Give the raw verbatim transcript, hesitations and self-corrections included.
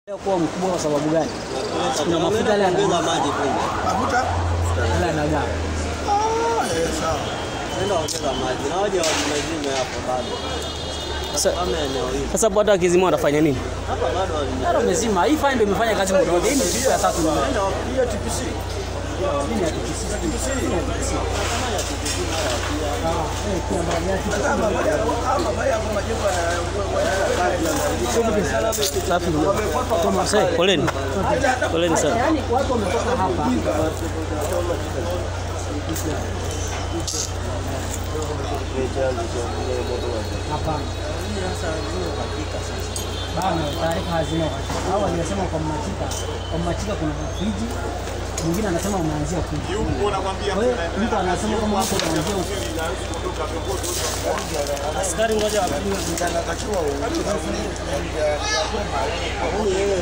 Kwa mkubwa kwa sababu gani? Kuna mafuta yale yanaongeza maji tu. Mafuta? Yale yanajaa. Ah, eh sawa. Nenda ongeza maji. Na waje wamezime hapo bado. Sasa kama eneo hili. Sasa bado akizima watafanya nini? Hapa bado bado wamezima. Hii fine ndio imefanya kazi muda wote. Hii ni kitu ya tatu. Nenda hiyo T P C. Hii ni T P C. T P C. Kama ya T P C mara pia. Ah, eh kuna baadhi ya kitu kama baadhi ya ama baadhi ya majengo na poleni. Poleni sana. Yaani watu wametoka hapa. Hapa. Sasa ndio hakika sasa. Bana taarifa hazina. Hao walisema kwa machika. Kwa machika kuna friji. Mwingine anasema umeanzia friji. Yupo nakwambia mtu anasema kama hapo unaanzia askari ngoja wapime mtandakachiwa.